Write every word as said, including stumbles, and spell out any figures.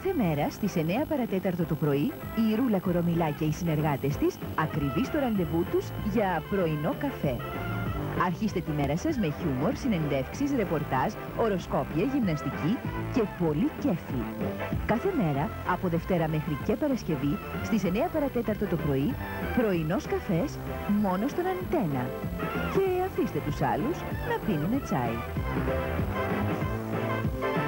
Κάθε μέρα στις εννέα παρατέταρτο το πρωί, η Ρούλα Κορομιλά και οι συνεργάτες της ακριβείς στο ραντεβού τους για πρωινό καφέ. Αρχίστε τη μέρα σας με χιούμορ, συνεντεύξεις, ρεπορτάζ, οροσκόπια, γυμναστική και πολύ κέφι. Κάθε μέρα, από Δευτέρα μέχρι και Παρασκευή, στις εννέα παρατέταρτο το πρωί, πρωινός καφές μόνο στον Αντένα. Και αφήστε τους άλλους να πίνουνε τσάι.